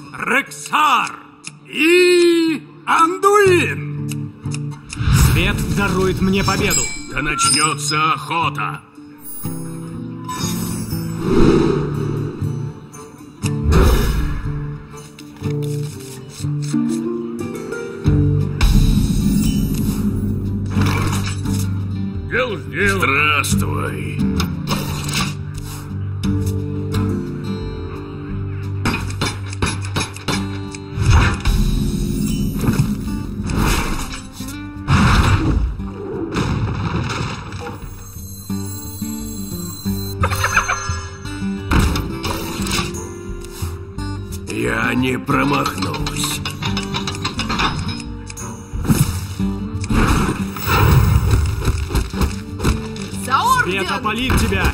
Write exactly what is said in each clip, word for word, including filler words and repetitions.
Рексар и Андуин. Свет дарует мне победу. Да начнется охота. Дело сделано. Здравствуй. Я не промахнусь. За орден! Свет опалит тебя!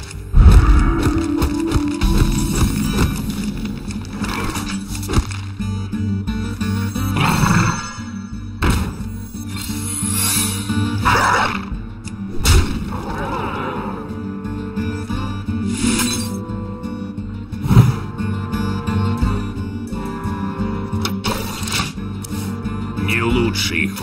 Не лучше его.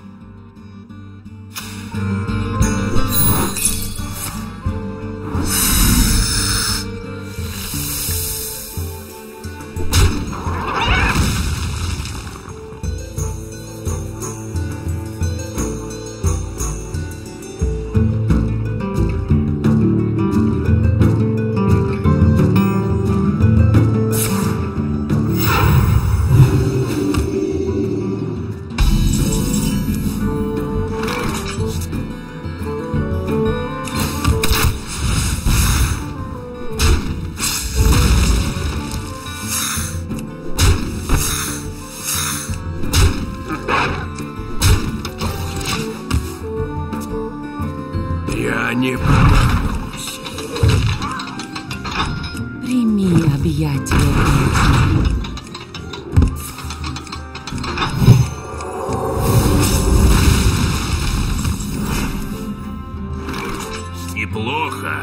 Я не промахнусь. Прими объятия. Неплохо.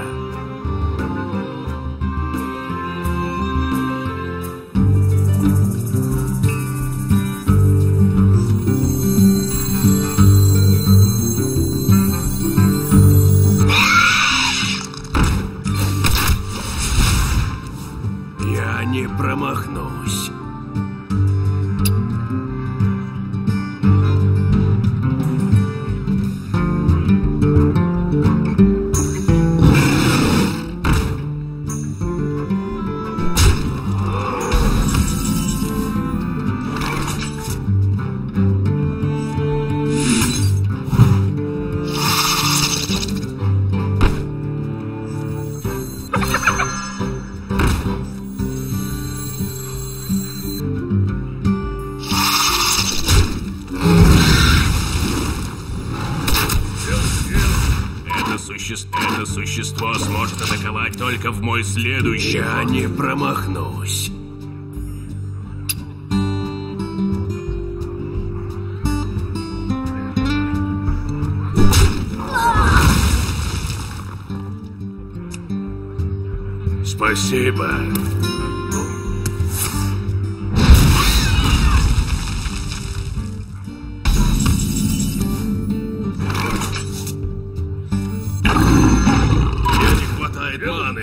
Я не промахнусь. Это существо, это существо сможет атаковать только в мой следующий. Я не промахнусь. Спасибо. Мне не хватает маны.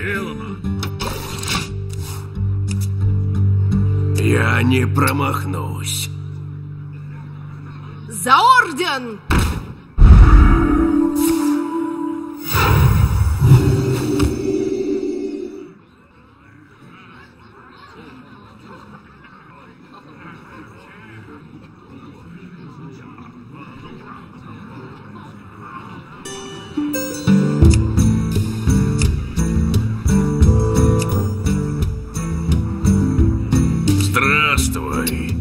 Я не промахнусь. За орден! Здравствуй.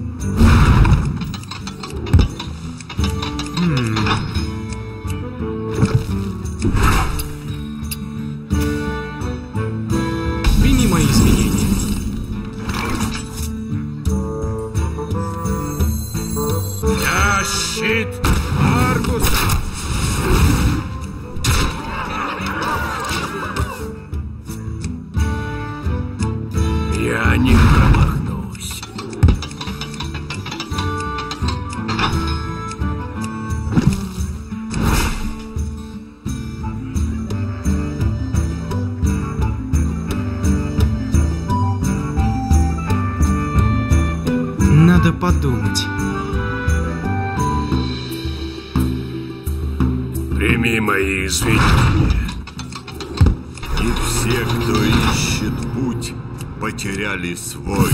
Прими мои извинения. Я щит Аргуса. Я не промахнусь. Надо подумать. Прими мои извинения. И все, кто ищет путь, потеряли свой.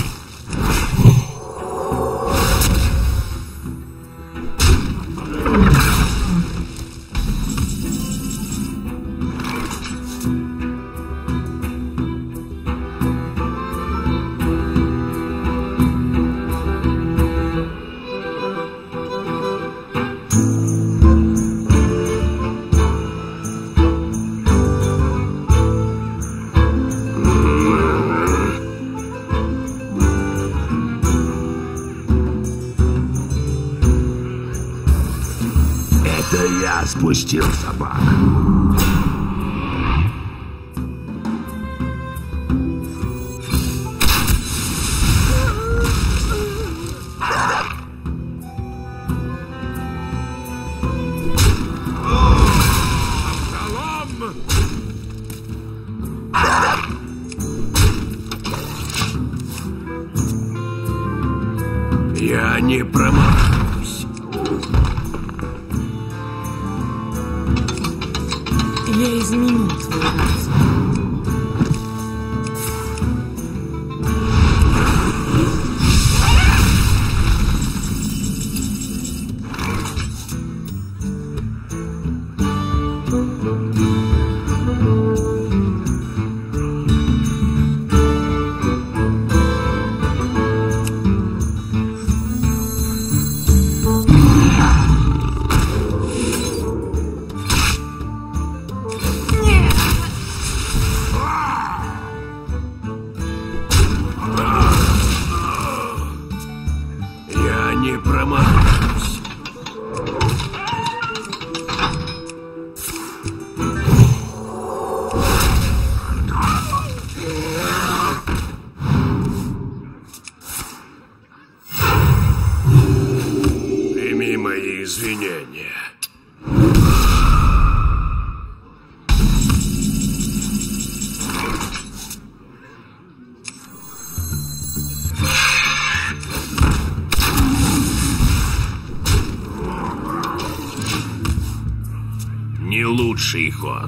Это я спустил собак. Я не промахнусь. Я изменю твой разум. Я не промахнусь. Прими мои извинения. Не лучший ход.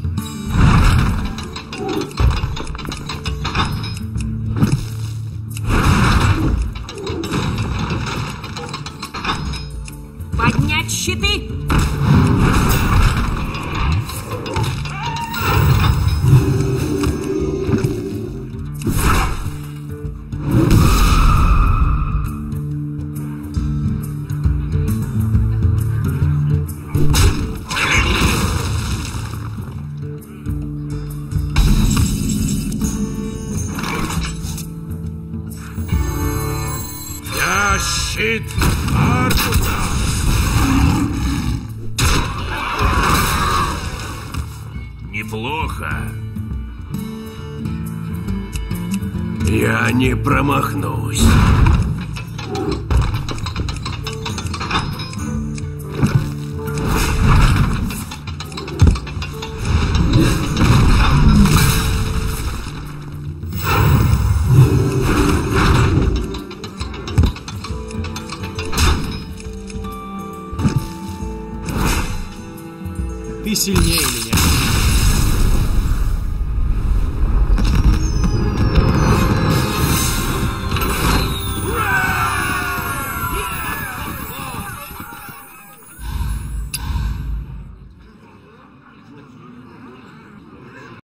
Поднять щиты! Я щит Аргуса. Неплохо. Я не промахнусь. Ты сильнее меня.